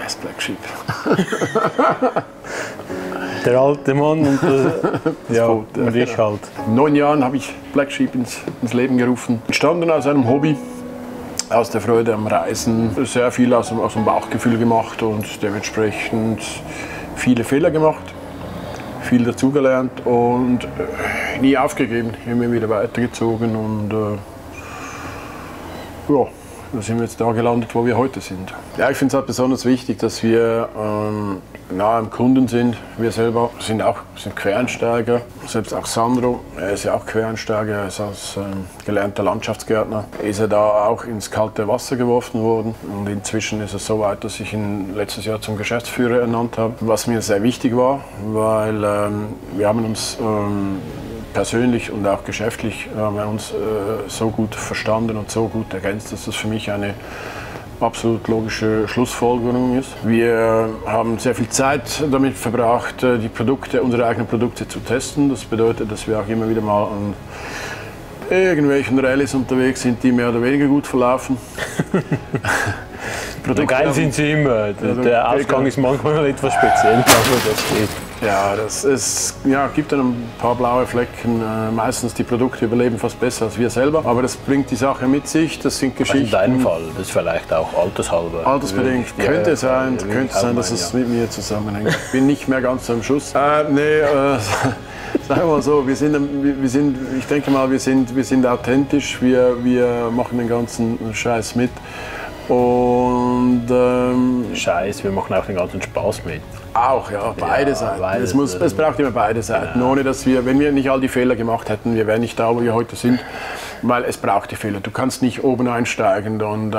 das Black Sheep. Der alte Mann und ja, Boot, und ich genau. halt. In 9 Jahren habe ich Black Sheep ins Leben gerufen. Entstanden aus einem Hobby, aus der Freude am Reisen. Sehr viel aus dem Bauchgefühl gemacht und dementsprechend viele Fehler gemacht, viel dazugelernt und nie aufgegeben, immer wieder weitergezogen und ja, da sind wir jetzt da gelandet, wo wir heute sind. Ja, ich finde es halt besonders wichtig, dass wir nah am Kunden sind. Wir selber sind Quereinsteiger. Selbst auch Sandro, er ist ja auch Quereinsteiger, er ist als gelernter Landschaftsgärtner. Ist er da auch ins kalte Wasser geworfen worden. Und inzwischen ist es so weit, dass ich ihn letztes Jahr zum Geschäftsführer ernannt habe. Was mir sehr wichtig war, weil wir haben uns persönlich und auch geschäftlich haben wir uns so gut verstanden und so gut ergänzt, dass das für mich eine absolut logische Schlussfolgerung ist. Wir haben sehr viel Zeit damit verbracht, unsere eigenen Produkte zu testen. Das bedeutet, dass wir auch immer wieder mal an irgendwelchen Rallyes unterwegs sind, die mehr oder weniger gut verlaufen. Geil sind sie immer. Der Ausgang ist manchmal etwas speziell, aber das geht. Ja, es gibt dann ein paar blaue Flecken. Meistens die Produkte überleben fast besser als wir selber. Aber das bringt die Sache mit sich. Das sind Geschichten. In deinem Fall, das ist vielleicht auch altershalber. Altersbedingt. Könnte sein, dass es mit mir zusammenhängt. Ich bin nicht mehr ganz am Schuss. Sagen wir mal so, ich denke mal, wir sind authentisch. Wir machen den ganzen Scheiß mit. Und Scheiß, wir machen auch den ganzen Spaß mit. Auch, ja, beide Seiten. Es braucht immer beide Seiten. Ohne dass wenn wir nicht all die Fehler gemacht hätten, wir wären nicht da, wo wir heute sind, weil es braucht die Fehler. Du kannst nicht oben einsteigen und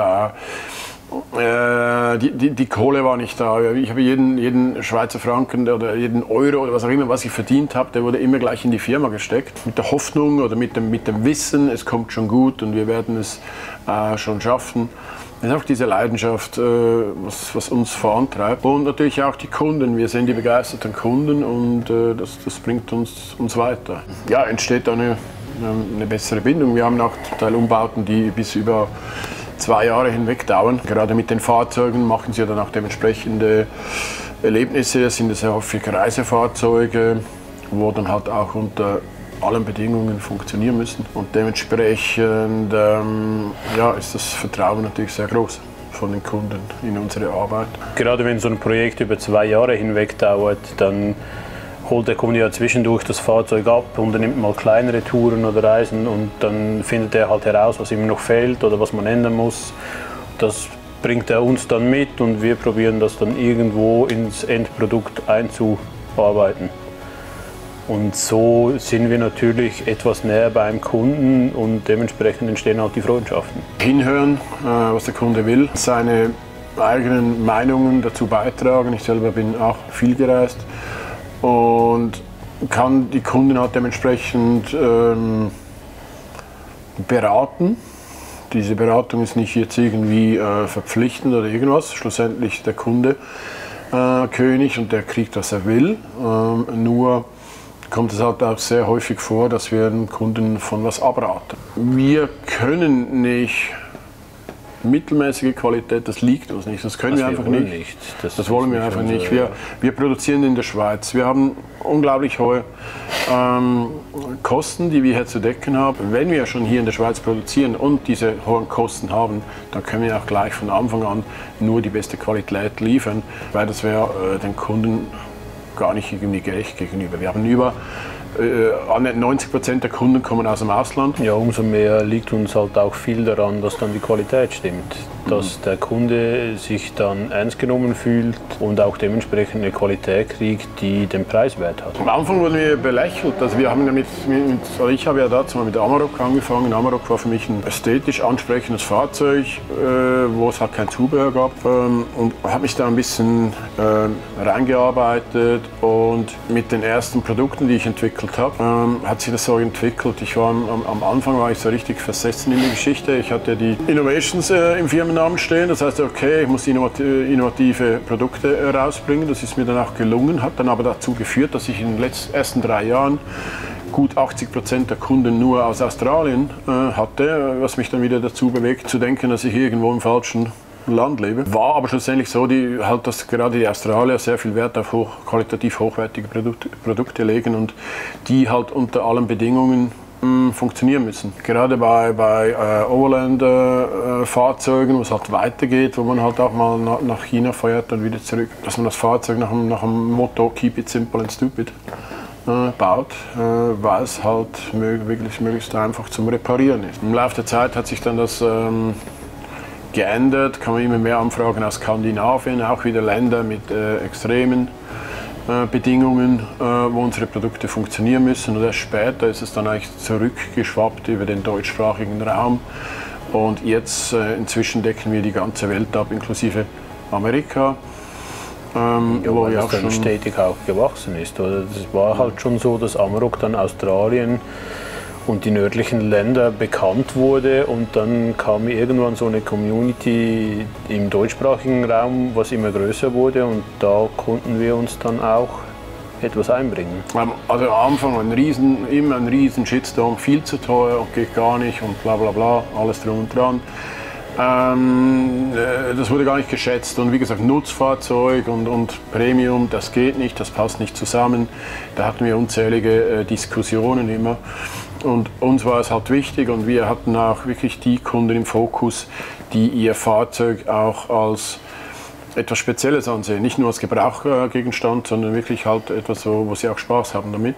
die Kohle war nicht da. Ich habe jeden Schweizer Franken oder jeden Euro oder was auch immer, was ich verdient habe, der wurde immer gleich in die Firma gesteckt. Mit der Hoffnung oder mit dem Wissen, es kommt schon gut und wir werden es schon schaffen. Es ist auch diese Leidenschaft, was uns vorantreibt. Und natürlich auch die Kunden. Wir sind die begeisterten Kunden und das bringt uns weiter. Ja, entsteht da eine bessere Bindung. Wir haben auch zum Teil Umbauten, die bis über 2 Jahre hinweg dauern. Gerade mit den Fahrzeugen machen sie dann auch dementsprechende Erlebnisse. Das sind sehr häufig Reisefahrzeuge, wo dann halt auch unter allen Bedingungen funktionieren müssen. Und dementsprechend ist das Vertrauen natürlich sehr groß von den Kunden in unsere Arbeit. Gerade wenn so ein Projekt über 2 Jahre hinweg dauert, dann holt der Kunde ja zwischendurch das Fahrzeug ab und nimmt mal kleinere Touren oder Reisen und dann findet er halt heraus, was ihm noch fehlt oder was man ändern muss. Das bringt er uns dann mit und wir probieren das dann irgendwo ins Endprodukt einzuarbeiten. Und so sind wir natürlich etwas näher beim Kunden und dementsprechend entstehen auch die Freundschaften. Hinhören, was der Kunde will, seine eigenen Meinungen dazu beitragen. Ich selber bin auch viel gereist und kann die Kunden halt dementsprechend beraten. Diese Beratung ist nicht jetzt irgendwie verpflichtend oder irgendwas. Schlussendlich der Kunde König und der kriegt, was er will. Nur kommt es halt auch sehr häufig vor, dass wir den Kunden von was abraten. Wir können nicht mittelmäßige Qualität, das liegt uns nicht. Das können wir einfach nicht. Das wollen wir einfach nicht. Wir produzieren in der Schweiz. Wir haben unglaublich hohe Kosten, die wir hier zu decken haben. Wenn wir schon hier in der Schweiz produzieren und diese hohen Kosten haben, dann können wir auch gleich von Anfang an nur die beste Qualität liefern, weil das wäre den Kunden gar nicht irgendwie gerecht gegenüber. Wir haben über 90% der Kunden kommen aus dem Ausland. Ja, umso mehr liegt uns halt auch viel daran, dass dann die Qualität stimmt. Dass der Kunde sich dann ernst genommen fühlt und auch dementsprechend eine Qualität kriegt, die den Preiswert hat. Am Anfang wurden wir belächelt. Also ich habe ja dazu mal mit Amarok angefangen. Amarok war für mich ein ästhetisch ansprechendes Fahrzeug, wo es halt kein Zubehör gab. Und habe mich da ein bisschen reingearbeitet und mit den ersten Produkten, die ich entwickelt habe, hat sich das so entwickelt. Am Anfang war ich so richtig versessen in die Geschichte. Ich hatte die Innovations im Firmennamen stehen. Das heißt, okay, ich muss innovative Produkte rausbringen. Das ist mir dann auch gelungen, hat dann aber dazu geführt, dass ich in den ersten 3 Jahren gut 80% der Kunden nur aus Australien hatte, was mich dann wieder dazu bewegt, zu denken, dass ich irgendwo im falschen Land lebe. War aber schlussendlich so, dass gerade die Australier sehr viel Wert auf qualitativ hochwertige Produkte legen und die halt unter allen Bedingungen funktionieren müssen. Gerade bei Overland-Fahrzeugen, wo es halt weitergeht, wo man halt auch mal nach China fährt und wieder zurück, dass man das Fahrzeug nach dem Motto Keep it simple and stupid baut, weil es halt wirklich möglichst einfach zum Reparieren ist. Im Laufe der Zeit hat sich dann das geändert, kann man immer mehr Anfragen aus Skandinavien, auch wieder Länder mit extremen Bedingungen, wo unsere Produkte funktionieren müssen. Und erst später ist es dann eigentlich zurückgeschwappt über den deutschsprachigen Raum. Und jetzt inzwischen decken wir die ganze Welt ab, inklusive Amerika. Wo das dann stetig auch gewachsen ist. Oder? Das war halt schon so, dass Amarok dann Australien und die nördlichen Länder bekannt wurde und dann kam irgendwann so eine Community im deutschsprachigen Raum, was immer größer wurde und da konnten wir uns dann auch etwas einbringen. Also am Anfang immer ein riesen Shitstorm, viel zu teuer und geht gar nicht und bla bla bla, alles drum und dran. Das wurde gar nicht geschätzt und wie gesagt, Nutzfahrzeug und Premium, das geht nicht, das passt nicht zusammen. Da hatten wir unzählige Diskussionen immer. Und uns war es halt wichtig und wir hatten auch wirklich die Kunden im Fokus, die ihr Fahrzeug auch als etwas Spezielles ansehen. Nicht nur als Gebrauchgegenstand, sondern wirklich halt etwas, wo sie auch Spaß haben damit.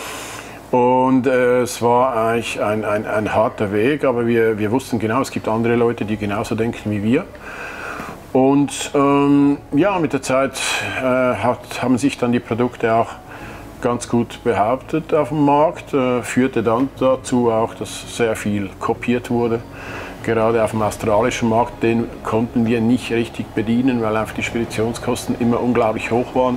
Und es war eigentlich ein harter Weg, aber wir wussten genau, es gibt andere Leute, die genauso denken wie wir. Und ja, mit der Zeit haben sich dann die Produkte auch ganz gut behauptet auf dem Markt, führte dann dazu auch, dass sehr viel kopiert wurde. Gerade auf dem australischen Markt, den konnten wir nicht richtig bedienen, weil einfach die Speditionskosten immer unglaublich hoch waren.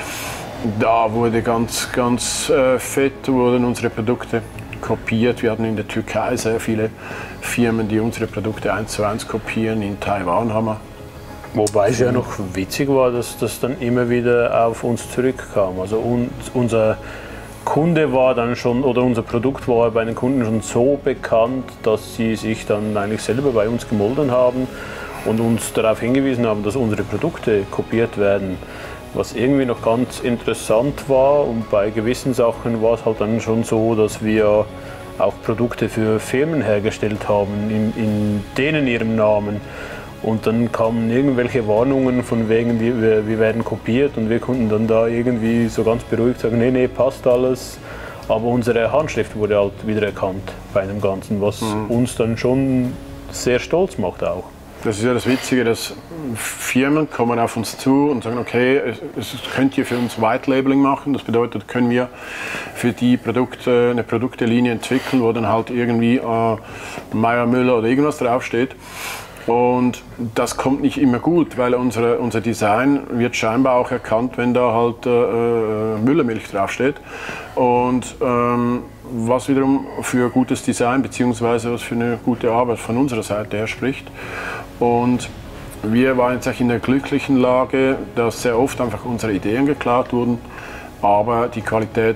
Da wurde ganz fett wurden unsere Produkte kopiert. Wir hatten in der Türkei sehr viele Firmen, die unsere Produkte 1:1 kopieren. In Taiwan haben wir. Wobei es ja noch witzig war, dass das dann immer wieder auf uns zurückkam. Also unser Kunde war dann schon, oder unser Produkt war bei den Kunden schon so bekannt, dass sie sich dann eigentlich selber bei uns gemolden haben und uns darauf hingewiesen haben, dass unsere Produkte kopiert werden. Was irgendwie noch ganz interessant war, und bei gewissen Sachen war es halt dann schon so, dass wir auch Produkte für Firmen hergestellt haben, in denen ihrem Namen. Und dann kamen irgendwelche Warnungen von wegen, wir werden kopiert und wir konnten dann da irgendwie so ganz beruhigt sagen, nee, passt alles. Aber unsere Handschrift wurde halt wieder erkannt bei dem Ganzen, was uns dann schon sehr stolz macht auch. Das ist ja das Witzige, dass Firmen kommen auf uns zu und sagen, okay, könnt ihr für uns White Labeling machen? Das bedeutet, können wir für die Produkte eine Produktelinie entwickeln, wo dann halt irgendwie Meyer Müller oder irgendwas draufsteht. Und das kommt nicht immer gut, weil unser Design wird scheinbar auch erkannt, wenn da halt Müllermilch draufsteht. Und was wiederum für gutes Design bzw. was für eine gute Arbeit von unserer Seite her spricht. Und wir waren jetzt in der glücklichen Lage, dass sehr oft einfach unsere Ideen geklaut wurden. Aber die Qualität,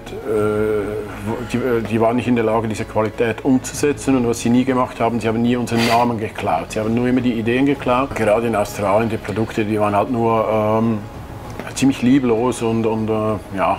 die waren nicht in der Lage, diese Qualität umzusetzen. Und was sie nie gemacht haben, sie haben nie unseren Namen geklaut. Sie haben nur immer die Ideen geklaut. Gerade in Australien, die Produkte, die waren halt nur ziemlich lieblos und ja,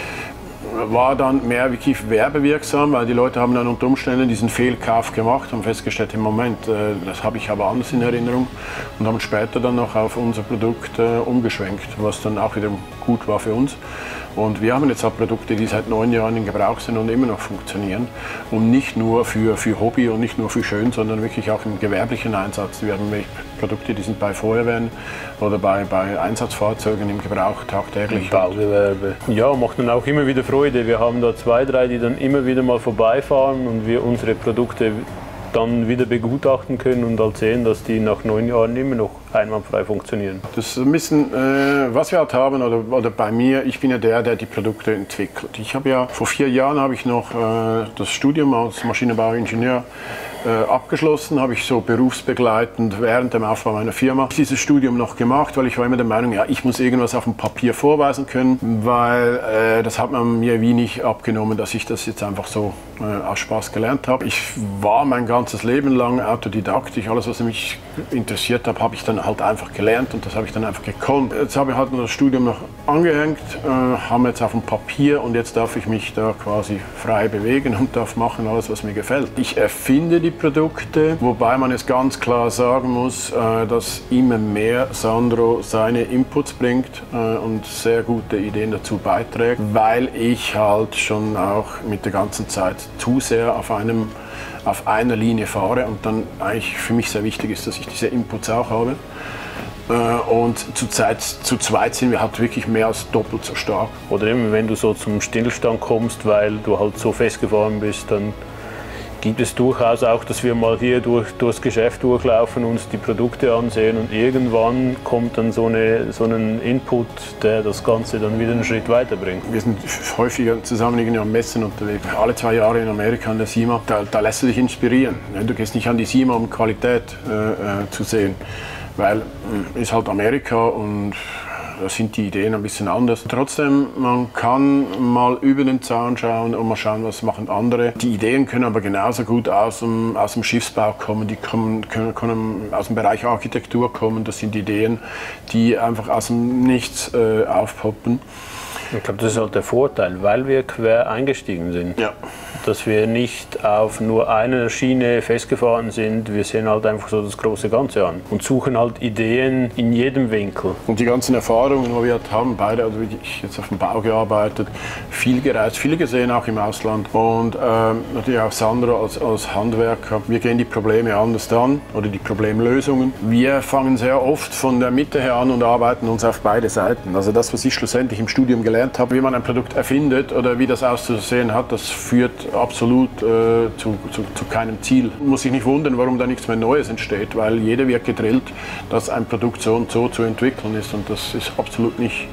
war dann mehr wirklich werbewirksam, weil die Leute haben dann unter Umständen diesen Fehlkauf gemacht und festgestellt, im Moment, das habe ich aber anders in Erinnerung und haben später dann noch auf unser Produkt umgeschwenkt, was dann auch wieder gut war für uns. Und wir haben jetzt auch Produkte, die seit 9 Jahren in Gebrauch sind und immer noch funktionieren. Und nicht nur für Hobby und nicht nur für schön, sondern wirklich auch im gewerblichen Einsatz. Wir haben Produkte, die sind bei Feuerwehren oder bei Einsatzfahrzeugen im Gebrauch tagtäglich. Baugewerbe. Ja, macht dann auch immer wieder Freude. Wir haben da 2, 3, die dann immer wieder mal vorbeifahren und wir unsere Produkte dann wieder begutachten können und halt sehen, dass die nach 9 Jahren immer noch einwandfrei funktionieren. Das ist ein bisschen, was wir halt haben, oder bei mir, ich bin ja der die Produkte entwickelt. Ich habe ja, vor 4 Jahren habe ich noch das Studium als Maschinenbauingenieur abgeschlossen, habe ich so berufsbegleitend während dem Aufbau meiner Firma dieses Studium noch gemacht, weil ich war immer der Meinung, ja, ich muss irgendwas auf dem Papier vorweisen können, weil das hat man mir wie nicht abgenommen, dass ich das jetzt einfach so aus Spaß gelernt habe. Ich war mein ganzes Leben lang autodidaktisch, alles was mich interessiert hat, habe ich dann halt einfach gelernt und das habe ich dann einfach gekonnt. Jetzt habe ich halt das Studium noch angehängt, haben jetzt auf dem Papier und jetzt darf ich mich da quasi frei bewegen und darf machen alles, was mir gefällt. Ich erfinde die Produkte, wobei man es ganz klar sagen muss, dass immer mehr Sandro seine Inputs bringt und sehr gute Ideen dazu beiträgt, weil ich halt schon auch mit der ganzen Zeit zu sehr auf einer Linie fahre und dann eigentlich für mich sehr wichtig ist, dass ich diese Inputs auch habe. Und zu zweit sind wir halt wirklich mehr als doppelt so stark. Oder eben, wenn du so zum Stillstand kommst, weil du halt so festgefahren bist, dann gibt es durchaus auch, dass wir mal hier durchs Geschäft durchlaufen, uns die Produkte ansehen und irgendwann kommt dann so ein Input, der das Ganze dann wieder einen Schritt weiterbringt. Wir sind häufiger zusammen irgendwie an Messen unterwegs. Alle 2 Jahre in Amerika an der SIMA, da lässt du dich inspirieren. Du gehst nicht an die SIMA, um Qualität zu sehen, weil ist halt Amerika und da sind die Ideen ein bisschen anders. Trotzdem, man kann mal über den Zaun schauen und mal schauen, was machen andere. Die Ideen können aber genauso gut aus dem Schiffsbau kommen, die können aus dem Bereich Architektur kommen. Das sind Ideen, die einfach aus dem Nichts aufpoppen. Ich glaube, das ist halt der Vorteil, weil wir quer eingestiegen sind. Ja. Dass wir nicht auf nur einer Schiene festgefahren sind, wir sehen halt einfach so das große Ganze an und suchen halt Ideen in jedem Winkel. Und die ganzen Erfahrungen, die wir halt haben, beide, also ich jetzt auf dem Bau gearbeitet, viel gereist, viel gesehen, auch im Ausland und natürlich auch Sandro als Handwerker. Wir gehen die Probleme anders an oder die Problemlösungen. Wir fangen sehr oft von der Mitte her an und arbeiten uns auf beide Seiten. Also das, was ich schlussendlich im Studium gelernt habe, wie man ein Produkt erfindet oder wie das auszusehen hat, das führt absolut zu keinem Ziel. Man muss sich nicht wundern, warum da nichts mehr Neues entsteht, weil jeder wird gedrillt, dass ein Produkt so und so zu entwickeln ist und das ist absolut nicht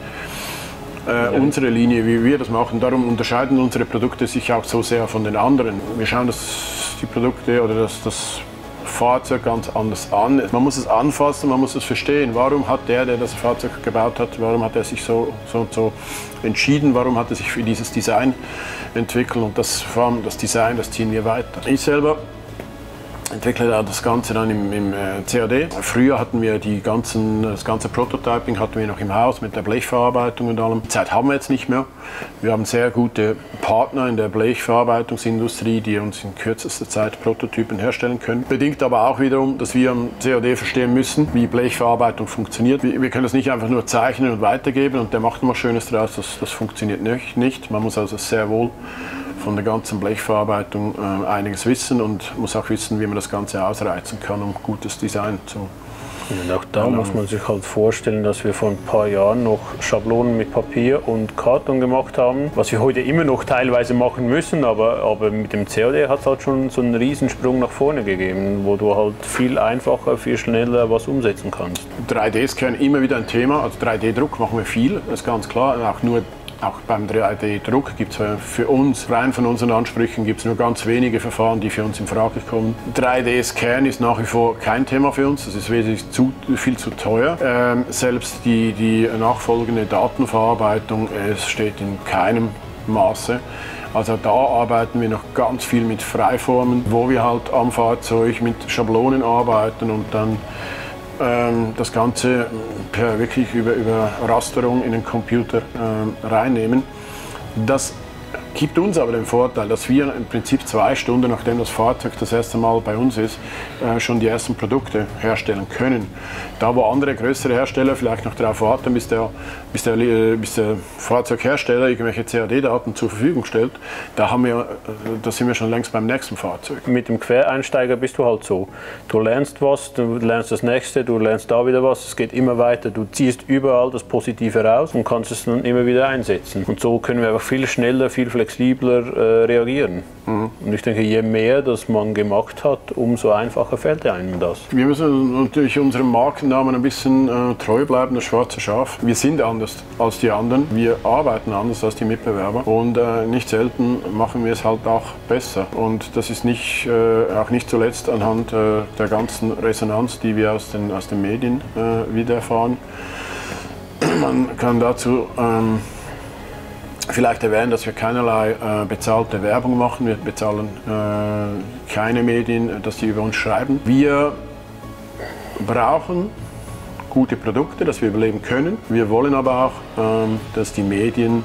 unsere Linie, wie wir das machen. Darum unterscheiden unsere Produkte sich auch so sehr von den anderen. Wir schauen dass die Produkte oder das Fahrzeug ganz anders an. Man muss es anfassen, man muss es verstehen. Warum hat der das Fahrzeug gebaut hat, warum hat er sich so und so entschieden, warum hat er sich für dieses Design entwickelt und das Design, das ziehen wir weiter. Ich selber entwickle das Ganze dann im CAD. Früher hatten wir das ganze Prototyping hatten wir noch im Haus mit der Blechverarbeitung und allem. Die Zeit haben wir jetzt nicht mehr. Wir haben sehr gute Partner in der Blechverarbeitungsindustrie, die uns in kürzester Zeit Prototypen herstellen können. Bedingt aber auch wiederum, dass wir am CAD verstehen müssen, wie Blechverarbeitung funktioniert. Wir können das nicht einfach nur zeichnen und weitergeben und der macht mal Schönes draus. Das funktioniert nicht. Man muss also sehr wohl von der ganzen Blechverarbeitung einiges wissen und muss auch wissen, wie man das Ganze ausreizen kann, um gutes Design zu Und auch da muss man sich halt vorstellen, dass wir vor ein paar Jahren noch Schablonen mit Papier und Karton gemacht haben, was wir heute immer noch teilweise machen müssen, aber mit dem CAD hat es halt schon so einen Riesensprung nach vorne gegeben, wo du halt viel einfacher, viel schneller was umsetzen kannst. 3D-Scan immer wieder ein Thema, also 3D-Druck machen wir viel, das ist ganz klar, auch beim 3D-Druck gibt es für uns, rein von unseren Ansprüchen, gibt es nur ganz wenige Verfahren, die für uns in Frage kommen. 3D-Scan ist nach wie vor kein Thema für uns, das ist wesentlich viel zu teuer. Selbst die nachfolgende Datenverarbeitung steht in keinem Maße. Also da arbeiten wir noch ganz viel mit Freiformen, wo wir halt am Fahrzeug mit Schablonen arbeiten und dann das Ganze wirklich über Rasterung in den Computer reinnehmen. Das gibt uns aber den Vorteil, dass wir im Prinzip 2 Stunden, nachdem das Fahrzeug das erste Mal bei uns ist, schon die ersten Produkte herstellen können. Da wo andere größere Hersteller vielleicht noch darauf warten, bis der Fahrzeughersteller irgendwelche CAD-Daten zur Verfügung stellt, da sind wir schon längst beim nächsten Fahrzeug. Mit dem Quereinsteiger bist du halt so. Du lernst was, du lernst das nächste, du lernst da wieder was, es geht immer weiter. Du ziehst überall das Positive raus und kannst es dann immer wieder einsetzen. Und so können wir einfach viel schneller, viel flexibler reagieren. Und ich denke, je mehr das man gemacht hat, umso einfacher fällt einem das. Wir müssen natürlich unserem Markennamen ein bisschen treu bleiben, das schwarze Schaf. Wir sind anders als die anderen, wir arbeiten anders als die Mitbewerber und nicht selten machen wir es halt auch besser. Und das ist auch nicht zuletzt anhand der ganzen Resonanz, die wir aus den Medien wieder erfahren. Man kann dazu vielleicht erwähnen, dass wir keinerlei bezahlte Werbung machen. Wir bezahlen keine Medien, dass die über uns schreiben. Wir brauchen gute Produkte, dass wir überleben können. Wir wollen aber auch, dass die Medien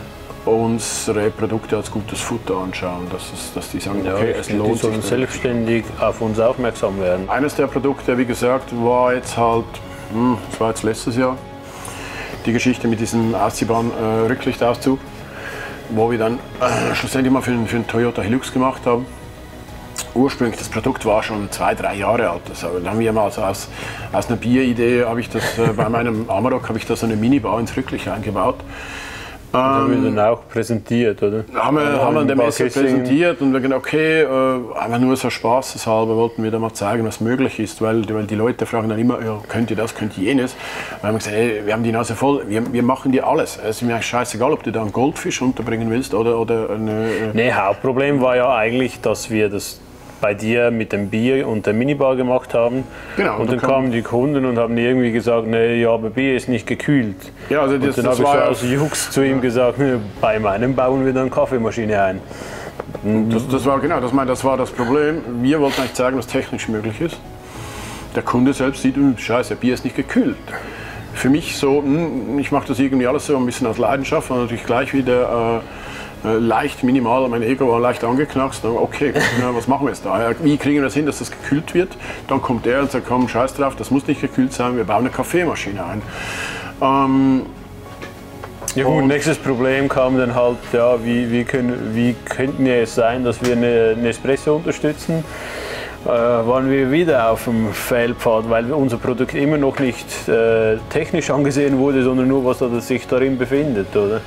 unsere Produkte als gutes Futter anschauen, dass die sagen, okay, es lohnt sich. Die sollen selbstständig auf uns aufmerksam werden. Eines der Produkte, wie gesagt, war jetzt halt, das war jetzt letztes Jahr, die Geschichte mit diesem ausziehbaren Rücklichtauszug, wo wir dann schlussendlich mal für einen Toyota Hilux gemacht haben. Ursprünglich, das Produkt war schon 2-3 Jahre alt. Also, dann haben wir mal so aus einer Bieridee, bei meinem Amarok habe ich da so eine Minibar ins Rücklicht eingebaut. Das haben wir dann auch präsentiert, oder? Haben wir an der Messe präsentiert und wir gedacht, okay, einfach nur so spaßeshalber wollten wir da mal zeigen, was möglich ist, weil die Leute fragen dann immer, ja, könnt ihr das, könnt ihr jenes? Und wir haben gesagt, hey, wir haben die Nase voll, wir machen dir alles. Es ist mir eigentlich scheißegal, ob du da einen Goldfisch unterbringen willst oder eine... Nee, Hauptproblem war ja eigentlich, dass wir das bei dir mit dem Bier und der Minibar gemacht haben. Genau, und dann kamen die Kunden und haben irgendwie gesagt, nee, ja, aber Bier ist nicht gekühlt. Ja, also das, und dann habe ich so aus Jux zu ihm gesagt, nee, bei meinem bauen wir dann Kaffeemaschine ein. Das war das Problem. Wir wollten eigentlich zeigen, was technisch möglich ist. Der Kunde selbst sieht, scheiße, Bier ist nicht gekühlt. Für mich so, ich mache das irgendwie alles so ein bisschen aus Leidenschaft und natürlich gleich wieder leicht minimal, mein Ego war leicht angeknackst. Okay, was machen wir jetzt da? Wie kriegen wir das hin, dass das gekühlt wird? Dann kommt er und sagt, komm, scheiß drauf, das muss nicht gekühlt sein, wir bauen eine Kaffeemaschine ein. Ja gut, nächstes Problem kam dann halt, ja, wie könnten wir es sein, dass wir eine Nespresso unterstützen? Waren wir wieder auf dem Failpfad, weil unser Produkt immer noch nicht technisch angesehen wurde, sondern nur, was sich darin befindet, oder?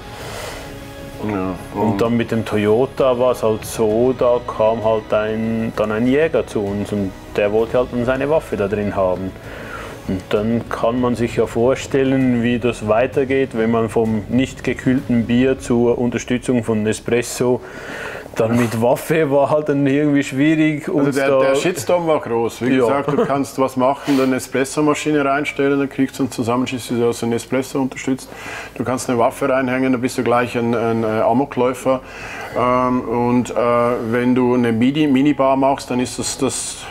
Ja, und dann mit dem Toyota war es halt so, da kam halt dann ein Jäger zu uns und der wollte halt dann seine Waffe da drin haben. Und dann kann man sich ja vorstellen, wie das weitergeht, wenn man vom nicht gekühlten Bier zur Unterstützung von Nespresso dann mit Waffe war halt dann irgendwie schwierig. Also der Shitstorm war groß. Wie gesagt, du kannst was machen, eine Espresso-Maschine reinstellen, dann kriegst du einen Zusammenschluss, der aus einem Espresso unterstützt. Du kannst eine Waffe reinhängen, dann bist du gleich ein Amokläufer. Wenn du eine Minibar machst, dann ist das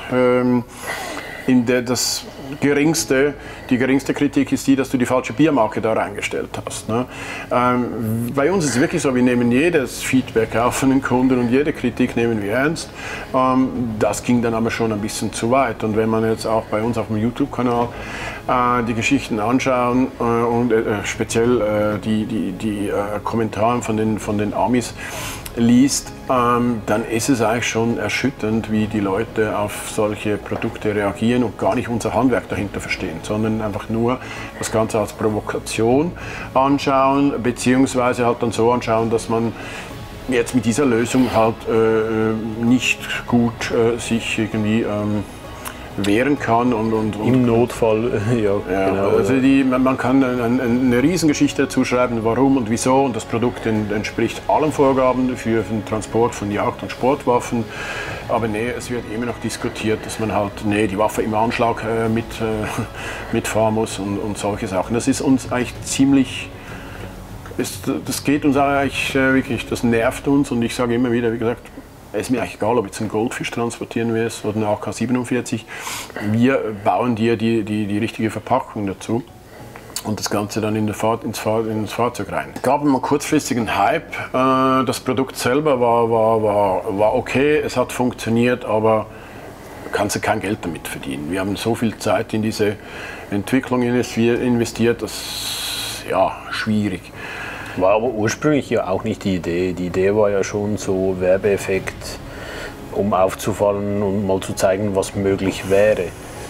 die geringste Kritik ist die, dass du die falsche Biermarke da reingestellt hast. Ne? Bei uns ist es wirklich so, wir nehmen jedes Feedback auf von den Kunden und jede Kritik nehmen wir ernst. Das ging dann aber schon ein bisschen zu weit. Und wenn man jetzt auch bei uns auf dem YouTube-Kanal die Geschichten anschauen und speziell die Kommentare von den Amis liest, dann ist es eigentlich schon erschütternd, wie die Leute auf solche Produkte reagieren und gar nicht unser Handwerk dahinter verstehen, sondern einfach nur das Ganze als Provokation anschauen, beziehungsweise halt dann so anschauen, dass man jetzt mit dieser Lösung halt nicht gut sich irgendwie wehren kann und im Notfall, ja, genau. Also man kann eine Riesengeschichte dazu schreiben, warum und wieso, und das Produkt entspricht allen Vorgaben für den Transport von Jagd- und Sportwaffen, aber nee, es wird immer noch diskutiert, dass man halt die Waffe im Anschlag mitfahren muss und solche Sachen. Das ist uns eigentlich ziemlich, das geht uns eigentlich wirklich, das nervt uns, und ich sage immer wieder, wie gesagt, es ist mir eigentlich egal, ob jetzt ein Goldfisch transportieren wirst oder eine AK-47. Wir bauen dir die richtige Verpackung dazu und das Ganze dann ins Fahrzeug rein. Es gab einen kurzfristigen Hype. Das Produkt selber war okay, es hat funktioniert, aber kannst du kein Geld damit verdienen. Wir haben so viel Zeit in diese Entwicklung investiert, das ist ja schwierig. War aber ursprünglich ja auch nicht die Idee. Die Idee war ja schon so Werbeeffekt, um aufzufallen und mal zu zeigen, was möglich wäre.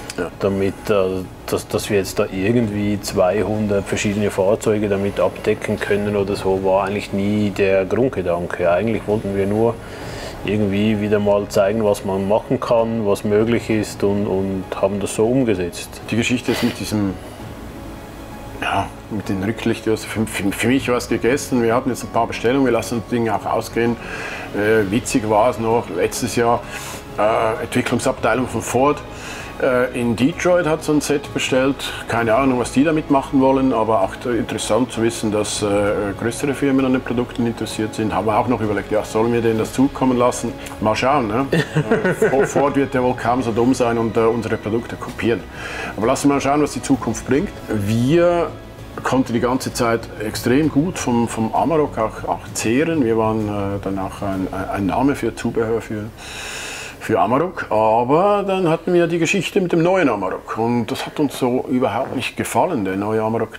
damit dass wir jetzt da irgendwie 200 verschiedene Fahrzeuge damit abdecken können oder so, war eigentlich nie der Grundgedanke. Eigentlich wollten wir nur irgendwie wieder mal zeigen, was man machen kann, was möglich ist und haben das so umgesetzt. Die Geschichte ist mit diesem, mit den Rücklichtern, für mich war es gegessen. Wir hatten jetzt ein paar Bestellungen, wir lassen das Ding auch ausgehen. Witzig war es noch, letztes Jahr Entwicklungsabteilung von Ford in Detroit hat so ein Set bestellt. Keine Ahnung, was die damit machen wollen, aber auch interessant zu wissen, dass größere Firmen an den Produkten interessiert sind. Haben wir auch noch überlegt, ja, sollen wir denen das zukommen lassen? Mal schauen. Ne? Ford wird ja wohl kaum so dumm sein und unsere Produkte kopieren. Aber lassen wir mal schauen, was die Zukunft bringt. Wir konnten die ganze Zeit extrem gut vom Amarok auch zehren. Wir waren dann auch ein Name für Zubehör für Amarok, aber dann hatten wir die Geschichte mit dem neuen Amarok und das hat uns so überhaupt nicht gefallen. Der neue Amarok,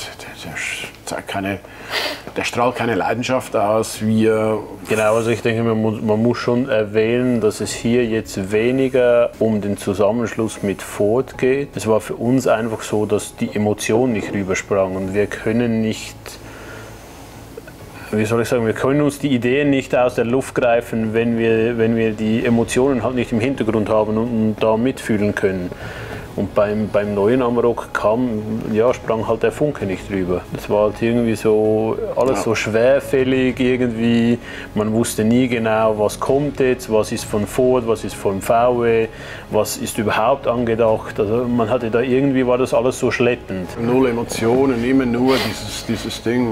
der strahlt keine Leidenschaft aus. Genau, also ich denke, man muss schon erwähnen, dass es hier jetzt weniger um den Zusammenschluss mit Ford geht. Es war für uns einfach so, dass die Emotion nicht rübersprang und wir können nicht, wie soll ich sagen, wir können uns die Ideen nicht aus der Luft greifen, wenn wir die Emotionen halt nicht im Hintergrund haben und da mitfühlen können. Und beim neuen Amarok sprang halt der Funke nicht drüber. Das war halt irgendwie so, alles so schwerfällig irgendwie. Man wusste nie genau, was kommt jetzt, was ist von Ford, was ist von VW, was ist überhaupt angedacht. Also man hatte da irgendwie, war das alles so schleppend. Null Emotionen, immer nur dieses Ding.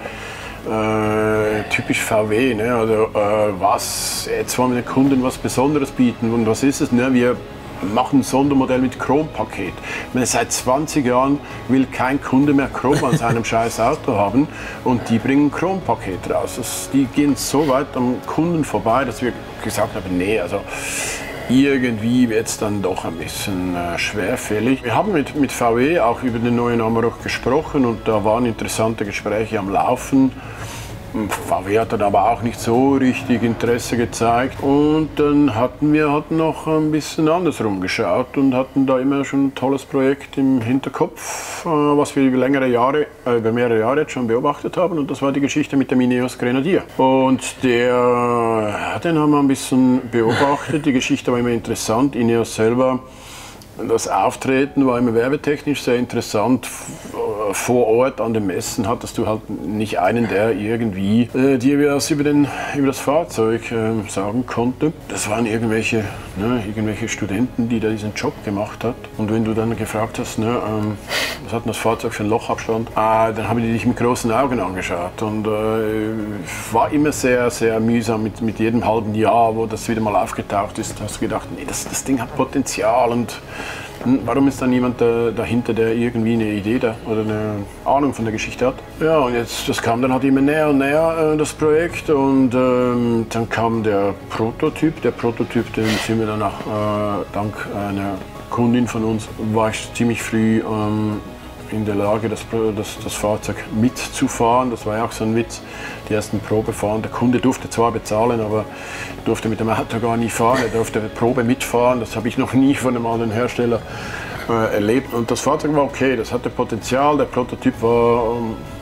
Typisch VW, ne? Also, jetzt wollen wir den Kunden was Besonderes bieten und was ist es? Ne? Wir machen ein Sondermodell mit Chrompaket. Seit 20 Jahren will kein Kunde mehr Chrom an seinem scheiß Auto haben und die bringen ein Chrompaket raus. Die gehen so weit am Kunden vorbei, dass wir gesagt haben, nee, also irgendwie wird es dann doch ein bisschen schwerfällig. Wir haben mit VW auch über den neuen Amarok gesprochen und da waren interessante Gespräche am Laufen. VW hat dann aber auch nicht so richtig Interesse gezeigt und dann hatten wir noch ein bisschen andersrum geschaut und hatten da immer schon ein tolles Projekt im Hinterkopf, was wir über mehrere Jahre jetzt schon beobachtet haben und das war die Geschichte mit dem Ineos Grenadier. Und den haben wir ein bisschen beobachtet, die Geschichte war immer interessant, Ineos selber. Das Auftreten war immer werbetechnisch sehr interessant. Vor Ort an den Messen hattest du halt nicht einen, der irgendwie dir was über das Fahrzeug sagen konnte. Das waren irgendwelche Studenten, die da diesen Job gemacht hat. Und wenn du dann gefragt hast, was hat denn das Fahrzeug für einen Lochabstand, dann haben die dich mit großen Augen angeschaut. Und war immer sehr, sehr mühsam mit jedem halben Jahr, wo das wieder mal aufgetaucht ist. Hast du gedacht, nee, das Ding hat Potenzial und warum ist da niemand dahinter, der irgendwie eine Idee oder eine Ahnung von der Geschichte hat? Ja, und das kam dann halt immer näher und näher, das Projekt. Und dann kam der Prototyp. Der Prototyp, den sind wir dann auch, dank einer Kundin von uns, war ich ziemlich früh in der Lage, das Fahrzeug mitzufahren. Das war ja auch so ein Witz, die ersten Probefahren. Der Kunde durfte zwar bezahlen, aber durfte mit dem Auto gar nie fahren. Er durfte Probe mitfahren. Das habe ich noch nie von einem anderen Hersteller erlebt. Und das Fahrzeug war okay, das hatte Potenzial. Der Prototyp war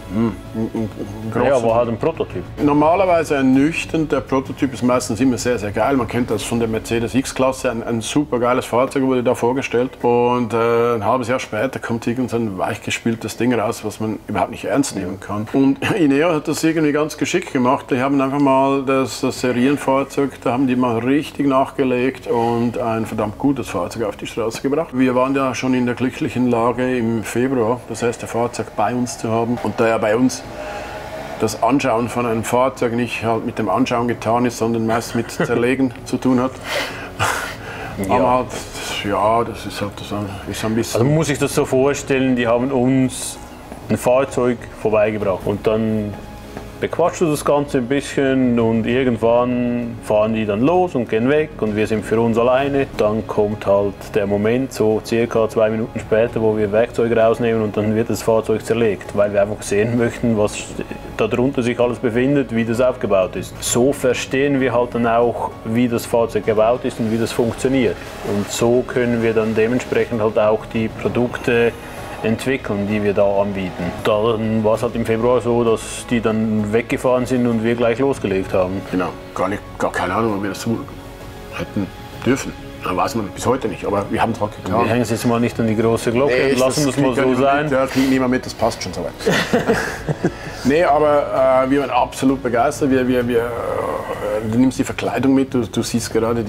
war halt ein Prototyp. Normalerweise ernüchternd. Der Prototyp ist meistens immer sehr, sehr geil. Man kennt das von der Mercedes X-Klasse. Ein super geiles Fahrzeug wurde da vorgestellt. Und ein halbes Jahr später kommt irgend so ein weichgespültes Ding raus, was man überhaupt nicht ernst nehmen kann. Und Ineos hat das irgendwie ganz geschickt gemacht. Die haben einfach mal das Serienfahrzeug, da haben die mal richtig nachgelegt und ein verdammt gutes Fahrzeug auf die Straße gebracht. Wir waren ja schon in der glücklichen Lage im Februar, das heißt, das Fahrzeug bei uns zu haben. Und da bei uns das Anschauen von einem Fahrzeug nicht halt mit dem Anschauen getan ist, sondern meist mit Zerlegen zu tun hat. Aber das ist halt so ein bisschen... Also man muss sich das so vorstellen, die haben uns ein Fahrzeug vorbeigebracht und dann bequatscht du das Ganze ein bisschen und irgendwann fahren die dann los und gehen weg und wir sind für uns alleine. Dann kommt halt der Moment, so circa 2 Minuten später, wo wir Werkzeuge rausnehmen und dann wird das Fahrzeug zerlegt, weil wir einfach sehen möchten, was darunter sich alles befindet, wie das aufgebaut ist. So verstehen wir halt dann auch, wie das Fahrzeug gebaut ist und wie das funktioniert. Und so können wir dann dementsprechend halt auch die Produkte entwickeln, die wir da anbieten. Dann war es halt im Februar so, dass die dann weggefahren sind und wir gleich losgelegt haben. Genau, gar keine Ahnung, ob wir das so hätten dürfen. Das weiß man bis heute nicht, aber wir haben es halt getan. Wir hängen es jetzt mal nicht an die große Glocke und lassen das mal so sein. Ja, klingt nicht mehr mit, das passt schon so weit. Nee, aber wir waren absolut begeistert. Du nimmst die Verkleidung mit, du siehst gerade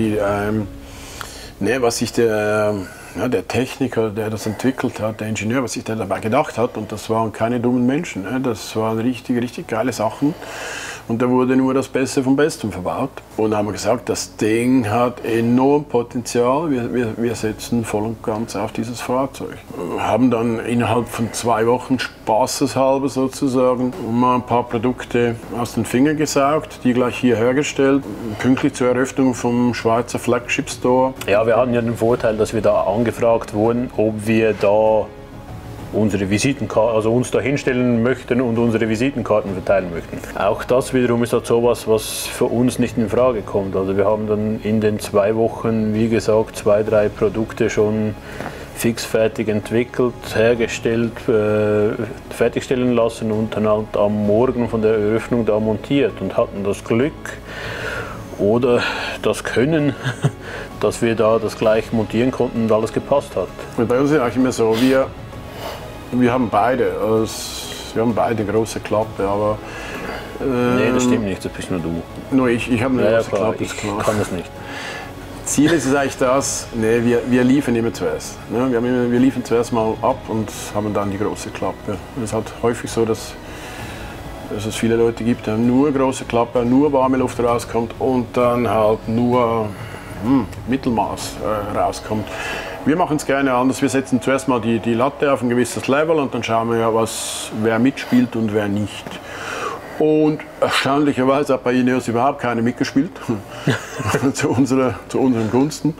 was sich der Techniker, der das entwickelt hat, der Ingenieur, was sich der dabei gedacht hat. Und das waren keine dummen Menschen. Ne? Das waren richtig geile Sachen. Und da wurde nur das Beste vom Besten verbaut. Und da haben wir gesagt, das Ding hat enorm Potenzial. Wir setzen voll und ganz auf dieses Fahrzeug. Haben dann innerhalb von 2 Wochen spaßeshalber sozusagen mal ein paar Produkte aus den Fingern gesaugt, die gleich hier hergestellt, pünktlich zur Eröffnung vom Schweizer Flagship Store. Ja, wir hatten ja den Vorteil, dass wir da angefragt wurden, ob wir da unsere Visitenkarten, also uns da hinstellen möchten und unsere Visitenkarten verteilen möchten. Auch das wiederum ist halt sowas, was für uns nicht in Frage kommt. Also wir haben dann in den 2 Wochen, wie gesagt, 2, 3 Produkte schon fixfertig entwickelt, hergestellt, fertigstellen lassen und dann halt am Morgen von der Eröffnung da montiert und hatten das Glück oder das Können, dass wir da das gleich montieren konnten und alles gepasst hat. Und bei uns ist es eigentlich immer so, wir haben beide große Klappe, aber... nee, das stimmt nicht, das bist nur du. Nur ich habe eine große Klappe, ist klar. Ich kann das nicht. Ziel ist es eigentlich das, wir liefern immer zuerst. Ne? Wir liefern zuerst mal ab und haben dann die große Klappe. Es ist halt häufig so, dass es viele Leute gibt, die haben nur große Klappe, nur warme Luft rauskommt und dann halt nur Mittelmaß rauskommt. Wir machen es gerne anders. Wir setzen zuerst mal die Latte auf ein gewisses Level und dann schauen wir ja, wer mitspielt und wer nicht. Und erstaunlicherweise hat bei Ineos überhaupt keiner mitgespielt, zu unseren Gunsten.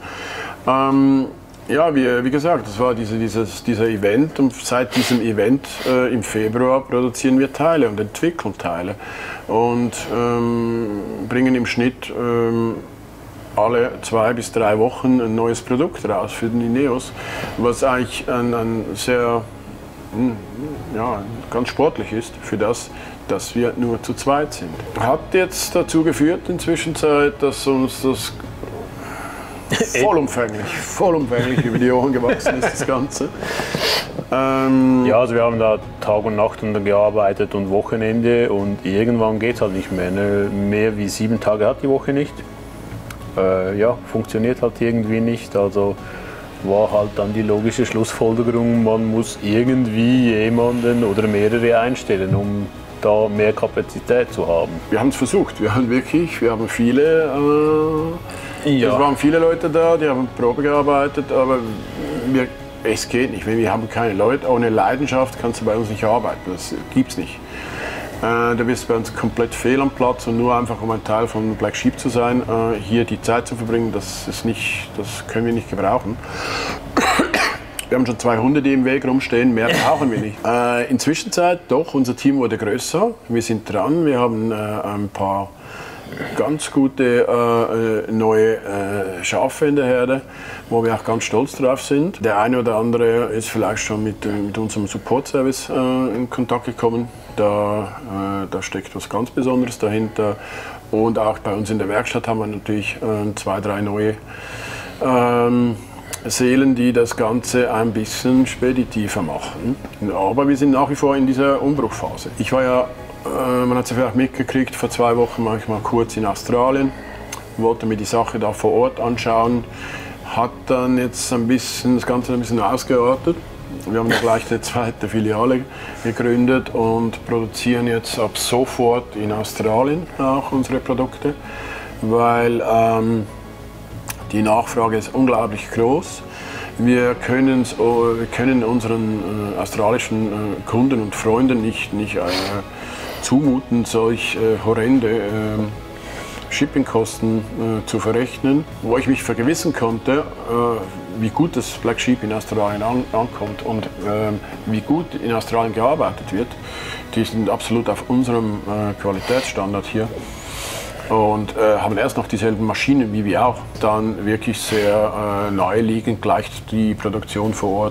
Wie gesagt, das war dieser Event und seit diesem Event im Februar produzieren wir Teile und entwickeln Teile und bringen im Schnitt alle 2 bis 3 Wochen ein neues Produkt raus für den Ineos, was eigentlich ein sehr ganz sportlich ist für das, dass wir nur zu zweit sind. Hat jetzt dazu geführt in der Zwischenzeit, dass uns das vollumfänglich über die Ohren gewachsen ist, das Ganze. Ja, also wir haben da Tag und Nacht gearbeitet und Wochenende und irgendwann geht es halt nicht mehr. Ne? Mehr wie 7 Tage hat die Woche nicht. Funktioniert halt irgendwie nicht. Also war halt dann die logische Schlussfolgerung, man muss irgendwie jemanden oder mehrere einstellen, um da mehr Kapazität zu haben. Wir haben es versucht, wir haben viele, es waren viele Leute da, die haben Probe gearbeitet, aber es geht nicht. Wir haben keine Leute, ohne Leidenschaft kannst du bei uns nicht arbeiten, das gibt's nicht. Da bist du bei uns komplett fehl am Platz und nur einfach um ein Teil von Black Sheep zu sein, hier die Zeit zu verbringen, das können wir nicht gebrauchen. Wir haben schon 2 Hunde, die im Weg rumstehen, mehr brauchen wir nicht. In der Zwischenzeit doch, unser Team wurde größer, wir sind dran, wir haben ein paar ganz gute neue Schafe in der Herde, wo wir auch ganz stolz drauf sind. Der eine oder andere ist vielleicht schon mit unserem Support-Service in Kontakt gekommen. Da steckt was ganz Besonderes dahinter. Und auch bei uns in der Werkstatt haben wir natürlich 2, 3 neue Seelen, die das Ganze ein bisschen speditiver machen. Aber wir sind nach wie vor in dieser Umbruchphase. Ich war ja, man hat es ja vielleicht mitgekriegt, vor 2 Wochen manchmal kurz in Australien, wollte mir die Sache da vor Ort anschauen, hat dann jetzt das Ganze ein bisschen ausgeartet. Wir haben gleich eine zweite Filiale gegründet und produzieren jetzt ab sofort in Australien auch unsere Produkte, weil die Nachfrage ist unglaublich groß. Wir können unseren australischen Kunden und Freunden nicht zumuten, solch horrende Shippingkosten zu verrechnen, wo ich mich vergewissern konnte, wie gut das Black Sheep in Australien ankommt und wie gut in Australien gearbeitet wird. Die sind absolut auf unserem Qualitätsstandard hier. Und haben erst noch dieselben Maschinen wie wir auch. Dann wirklich sehr naheliegend gleich die Produktion vor Ort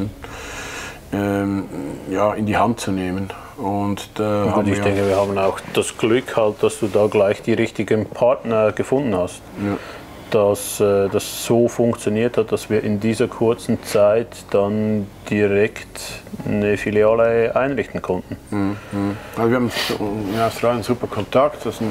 ja, in die Hand zu nehmen. Und ich denke, wir haben auch das Glück, halt, dass du da gleich die richtigen Partner gefunden hast. Ja. Dass das so funktioniert hat, dass wir in dieser kurzen Zeit dann direkt eine Filiale einrichten konnten. Also wir haben in Australien einen super Kontakt. Das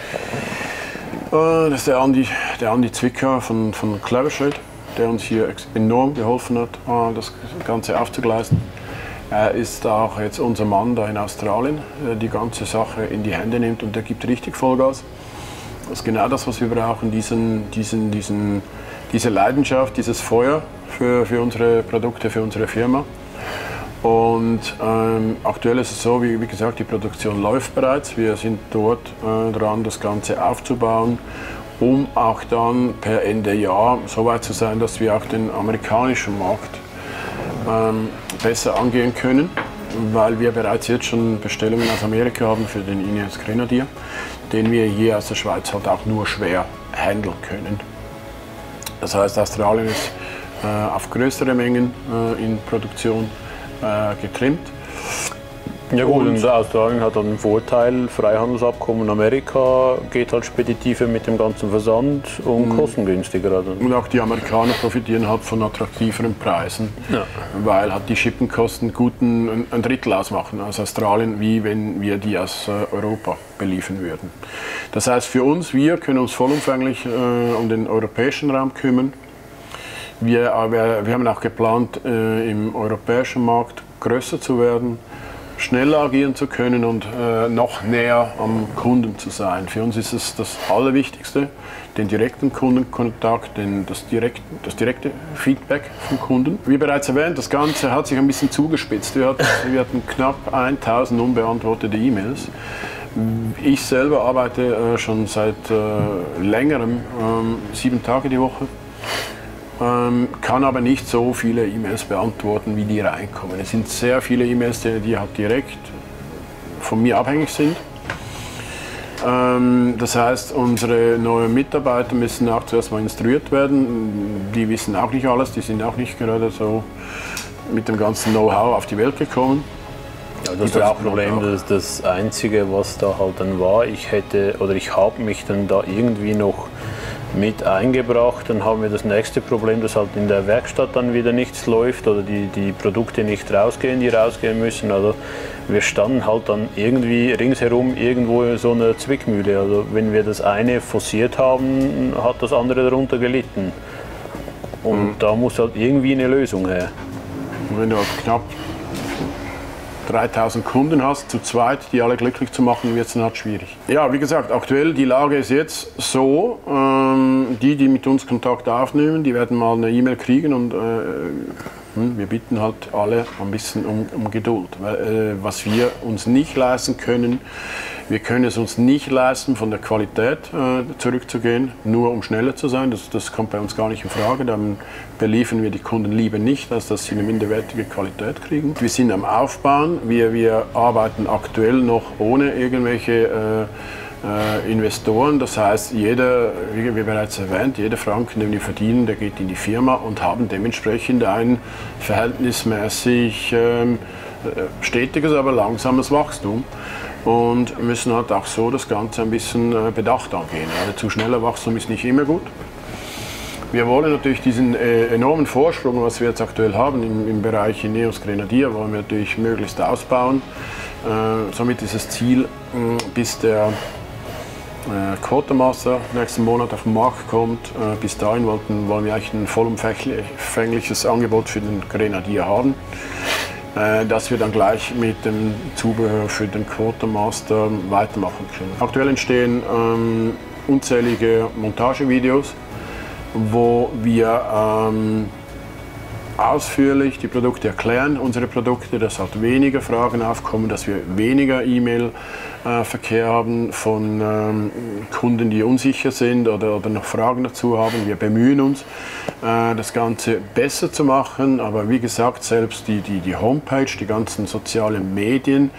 ist der Andi Zwicker von Clevershade, der uns hier enorm geholfen hat, das Ganze aufzugleisen. Er ist auch jetzt unser Mann da in Australien, der die ganze Sache in die Hände nimmt und der gibt richtig Vollgas. Das ist genau das, was wir brauchen, diese Leidenschaft, dieses Feuer für unsere Produkte, für unsere Firma. Und aktuell ist es so, wie gesagt, die Produktion läuft bereits. Wir sind dort dran, das Ganze aufzubauen, um auch dann per Ende Jahr so weit zu sein, dass wir auch den amerikanischen Markt besser angehen können, weil wir bereits jetzt schon Bestellungen aus Amerika haben für den Ineos Grenadier, den wir hier aus der Schweiz halt auch nur schwer handeln können. Das heißt, Australien ist auf größere Mengen in Produktion getrimmt. Ja gut, und Australien hat dann den Vorteil, Freihandelsabkommen Amerika geht halt speditiver mit dem ganzen Versand und kostengünstiger. Und auch die Amerikaner profitieren halt von attraktiveren Preisen, ja, weil halt die Shippingkosten ein Drittel ausmachen aus Australien, wie wenn wir die aus Europa beliefern würden. Das heißt für uns, wir können uns vollumfänglich um den europäischen Raum kümmern. Wir haben auch geplant, im europäischen Markt größer zu werden, schneller agieren zu können und noch näher am Kunden zu sein. Für uns ist es das Allerwichtigste, den direkten Kundenkontakt, das direkte Feedback vom Kunden. Wie bereits erwähnt, das Ganze hat sich ein bisschen zugespitzt. Wir hatten knapp 1000 unbeantwortete E-Mails. Ich selber arbeite schon seit längerem 7 Tage die Woche. Kann aber nicht so viele E-Mails beantworten, wie die reinkommen. Es sind sehr viele E-Mails, die halt direkt von mir abhängig sind. Das heißt, unsere neuen Mitarbeiter müssen auch zuerst mal instruiert werden. Die wissen auch nicht alles, die sind auch nicht gerade so mit dem ganzen Know-how auf die Welt gekommen. Ja, das ist auch ein Problem. Das Einzige, was da halt dann war, ich habe mich dann da irgendwie noch mit eingebracht. Dann haben wir das nächste Problem, dass halt in der Werkstatt dann wieder nichts läuft oder die Produkte nicht rausgehen, die rausgehen müssen. Also wir standen halt dann irgendwie ringsherum irgendwo in so einer Zwickmühle. Also wenn wir das eine forciert haben, hat das andere darunter gelitten. Und da muss halt irgendwie eine Lösung her. Und wenn du halt knapp 3000 Kunden hast, zu zweit, die alle glücklich zu machen, wird es dann halt schwierig. Ja, wie gesagt, aktuell die Lage ist jetzt so, die mit uns Kontakt aufnehmen, die werden mal eine E-Mail kriegen und wir bitten halt alle ein bisschen um Geduld. Weil, was wir uns nicht leisten können, wir können es uns nicht leisten, von der Qualität zurückzugehen, nur um schneller zu sein. Das kommt bei uns gar nicht in Frage. Dann beliefern wir die Kunden lieber nicht, als dass sie eine minderwertige Qualität kriegen. Wir sind am Aufbauen. Wir arbeiten aktuell noch ohne irgendwelche Investoren. Das heißt, wie bereits erwähnt, jeder Franken, den wir verdienen, der geht in die Firma und haben dementsprechend ein verhältnismäßig stetiges, aber langsames Wachstum. Und müssen halt auch so das Ganze ein bisschen bedacht angehen. Also zu schneller Wachstum ist nicht immer gut. Wir wollen natürlich diesen enormen Vorsprung, was wir jetzt aktuell haben im Bereich Ineos Grenadier, wollen wir natürlich möglichst ausbauen. Somit ist das Ziel, bis der Quartermaster nächsten Monat auf den Markt kommt, bis dahin wollen wir eigentlich ein vollumfängliches Angebot für den Grenadier haben, dass wir dann gleich mit dem Zubehör für den Quartermaster weitermachen können. Aktuell entstehen unzählige Montagevideos, wo wir ausführlich die Produkte erklären, unsere Produkte, dass halt weniger Fragen aufkommen, dass wir weniger E-Mail-Verkehr haben von Kunden, die unsicher sind oder noch Fragen dazu haben. Wir bemühen uns, das Ganze besser zu machen, aber wie gesagt, selbst die Homepage, die ganzen sozialen Medien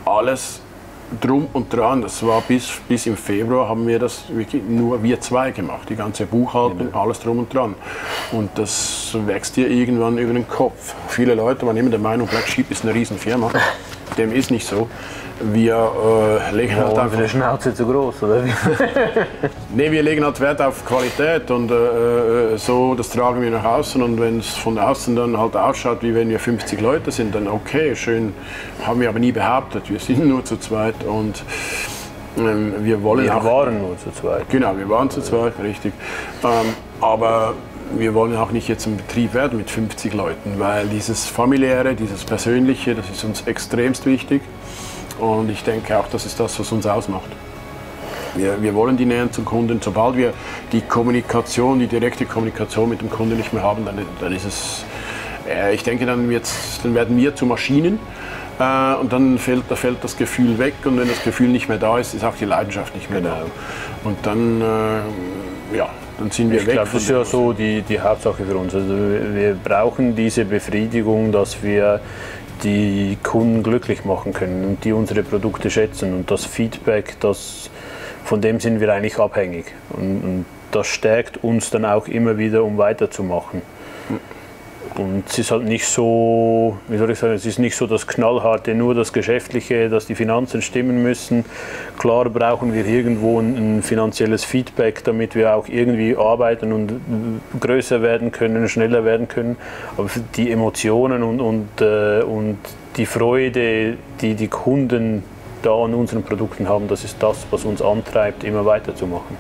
alles drum und dran, das war bis im Februar haben wir das wirklich nur wir zwei gemacht, die ganze Buchhaltung, alles drum und dran. Und das wächst dir irgendwann über den Kopf. Viele Leute waren immer der Meinung, Black Sheep ist eine Riesenfirma. Dem ist nicht so. Wir legen halt einfach... die Schnauze zu groß, oder wie? Nee, wir legen halt Wert auf Qualität und so, das tragen wir nach außen und wenn es von außen dann halt ausschaut, wie wenn wir 50 Leute sind, dann okay, schön, haben wir aber nie behauptet, wir sind nur zu zweit und wir wollen Wir auch... waren nur zu zweit. Genau, wir waren zu zweit, richtig. Aber wir wollen auch nicht jetzt ein Betrieb werden mit 50 Leuten, weil dieses Familiäre, dieses Persönliche, das ist uns extremst wichtig. Und ich denke auch, das ist das, was uns ausmacht. Wir wollen die Nähe zum Kunden. Sobald wir die Kommunikation, die direkte Kommunikation mit dem Kunden nicht mehr haben, dann ist es, ich denke, dann werden wir zu Maschinen und dann fällt das Gefühl weg. Und wenn das Gefühl nicht mehr da ist, ist auch die Leidenschaft nicht mehr da. Und dann, dann sind wir weg. Ich glaube, das ist ja so die Hauptsache für uns. Also wir brauchen diese Befriedigung, dass wir die Kunden glücklich machen können und die unsere Produkte schätzen. Und das Feedback, von dem sind wir eigentlich abhängig. Und das stärkt uns dann auch immer wieder, um weiterzumachen. Und es ist halt nicht so, wie soll ich sagen, es ist nicht so das Knallharte, nur das Geschäftliche, dass die Finanzen stimmen müssen. Klar brauchen wir irgendwo ein finanzielles Feedback, damit wir auch irgendwie arbeiten und größer werden können, schneller werden können. Aber die Emotionen und die Freude, die die Kunden da an unseren Produkten haben, das ist das, was uns antreibt, immer weiterzumachen.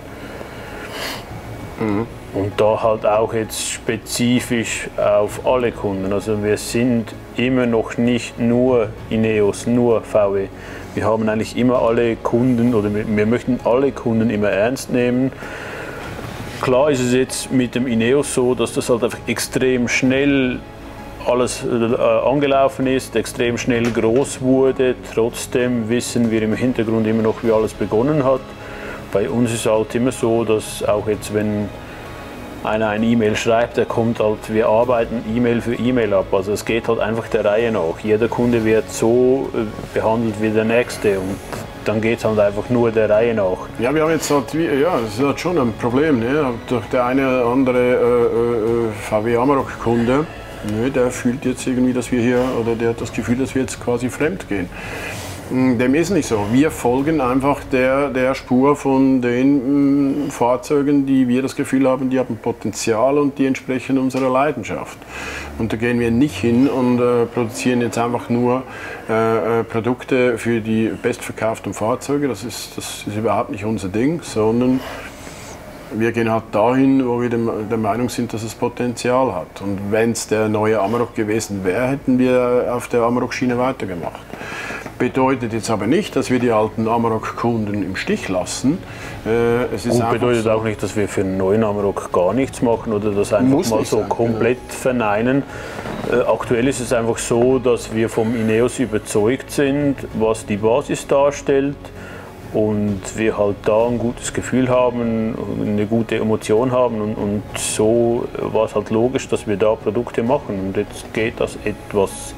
Mhm. Und da halt auch jetzt spezifisch auf alle Kunden. Also wir sind immer noch nicht nur Ineos, nur VW. Wir haben eigentlich immer alle Kunden oder wir möchten alle Kunden immer ernst nehmen. Klar ist es jetzt mit dem Ineos so, dass das halt einfach extrem schnell alles angelaufen ist, extrem schnell groß wurde. Trotzdem wissen wir im Hintergrund immer noch, wie alles begonnen hat. Bei uns ist es halt immer so, dass auch jetzt, wenn einer eine E-Mail schreibt, wir arbeiten E-Mail für E-Mail ab. Also es geht halt einfach der Reihe nach. Jeder Kunde wird so behandelt wie der nächste und dann geht es halt einfach nur der Reihe nach. Ja, wir haben jetzt halt, das ist halt schon ein Problem. Ne? Der eine oder andere VW Amarok-Kunde, ne, der fühlt jetzt irgendwie, dass wir hier, oder der hat das Gefühl, dass wir jetzt quasi fremd gehen. Dem ist nicht so. Wir folgen einfach der Spur von den Fahrzeugen, die wir das Gefühl haben, die haben Potenzial und die entsprechen unserer Leidenschaft. Und da gehen wir nicht hin und produzieren jetzt einfach nur Produkte für die bestverkauften Fahrzeuge. Das ist überhaupt nicht unser Ding, sondern wir gehen halt dahin, wo wir der Meinung sind, dass es Potenzial hat. Und wenn es der neue Amarok gewesen wäre, hätten wir auf der Amarok-Schiene weitergemacht. Bedeutet jetzt aber nicht, dass wir die alten Amarok-Kunden im Stich lassen. Es ist bedeutet auch nicht, dass wir für einen neuen Amarok gar nichts machen oder das einfach mal so komplett verneinen. Aktuell ist es einfach so, dass wir vom Ineos überzeugt sind, was die Basis darstellt. Und wir halt da ein gutes Gefühl haben, eine gute Emotion haben und so war es halt logisch, dass wir da Produkte machen. Und jetzt geht das etwas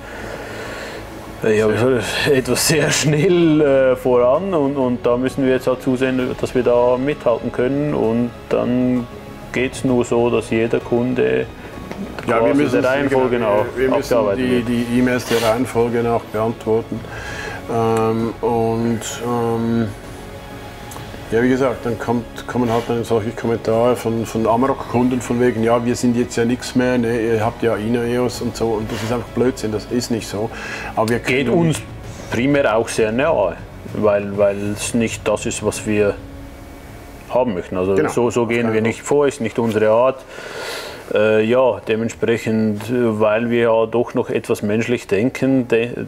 sehr schnell voran und da müssen wir jetzt halt zusehen, dass wir da mithalten können und dann geht es nur so, dass jeder Kunde wir müssen der Reihenfolge nach abgearbeitet wird. Die E-Mails der Reihenfolge nach beantworten ja, wie gesagt, dann kommen halt dann solche Kommentare von Amarok-Kunden von wegen, ja, wir sind jetzt ja nichts mehr, ne, ihr habt ja Ineos und so und das ist einfach Blödsinn, das ist nicht so. Aber wir geht uns primär auch sehr nahe, weil es nicht das ist, was wir haben möchten. Also genau, so gehen wir nicht vor, ist nicht unsere Art. Dementsprechend, weil wir ja doch noch etwas menschlich denken,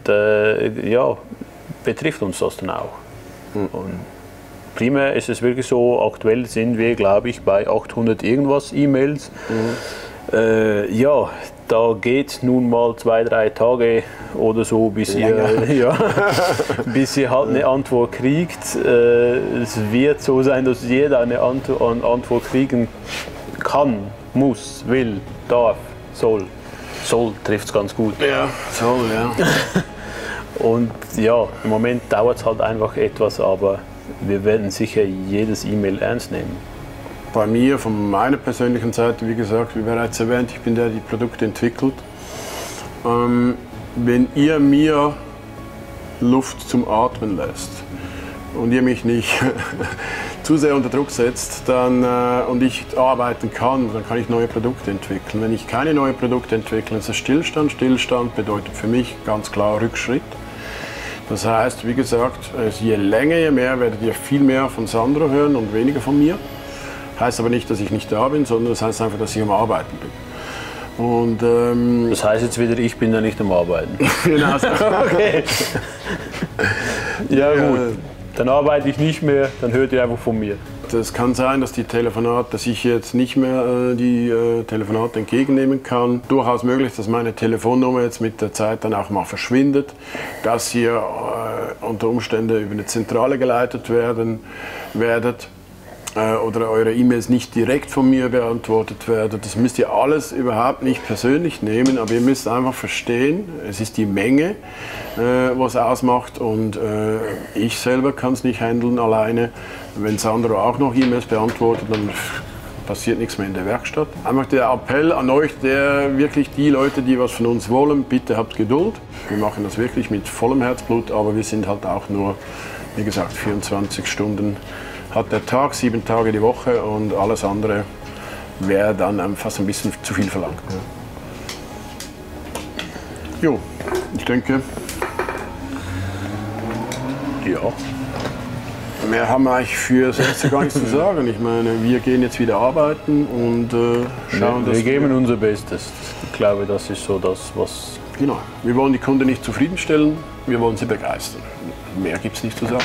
betrifft uns das dann auch. Und primär ist es wirklich so, aktuell sind wir, glaube ich, bei 800 irgendwas E-Mails. Da geht nun mal 2-3 Tage oder so, bis ihr halt eine Antwort kriegt. Es wird so sein, dass jeder eine Antwort kriegen kann, muss, will, darf, soll. Soll trifft es ganz gut. Ja, soll, ja. Und ja, im Moment dauert es halt einfach etwas, aber wir werden sicher jedes E-Mail ernst nehmen. Bei mir, von meiner persönlichen Seite, wie gesagt, wie bereits erwähnt, ich bin der, der die Produkte entwickelt. Wenn ihr mir Luft zum Atmen lässt und ihr mich nicht zu sehr unter Druck setzt und ich arbeiten kann, dann kann ich neue Produkte entwickeln. Wenn ich keine neuen Produkte entwickle, ist es Stillstand. Stillstand bedeutet für mich ganz klar Rückschritt. Das heißt, wie gesagt, je länger, je mehr werdet ihr viel mehr von Sandro hören und weniger von mir. Heißt aber nicht, dass ich nicht da bin, sondern das heißt einfach, dass ich am Arbeiten bin. Und, das heißt jetzt wieder, ich bin da nicht am Arbeiten. Genau. Okay. Ja gut, dann arbeite ich nicht mehr, dann hört ihr einfach von mir. Das kann sein, dass dass ich jetzt nicht mehr die Telefonate entgegennehmen kann. Durchaus möglich, dass meine Telefonnummer jetzt mit der Zeit dann auch mal verschwindet, dass ihr unter Umständen über eine Zentrale geleitet werdet oder eure E-Mails nicht direkt von mir beantwortet werden. Das müsst ihr alles überhaupt nicht persönlich nehmen, aber ihr müsst einfach verstehen, es ist die Menge, was ausmacht, und ich selber kann es nicht handeln alleine. Wenn Sandro auch noch E-Mails beantwortet, dann passiert nichts mehr in der Werkstatt. Einfach der Appell an euch, wirklich die Leute, die was von uns wollen, bitte habt Geduld. Wir machen das wirklich mit vollem Herzblut, aber wir sind halt auch nur, wie gesagt, 24 Stunden hat der Tag, 7 Tage die Woche, und alles andere wäre dann fast ein bisschen zu viel verlangt. Jo, ich denke, ja. Mehr haben wir eigentlich für das Erste gar nichts zu sagen. Ich meine, wir gehen jetzt wieder arbeiten und schauen, wir geben unser Bestes. Ich glaube, das ist so das, was... Genau, wir wollen die Kunden nicht zufriedenstellen, wir wollen sie begeistern. Mehr gibt es nicht zu sagen.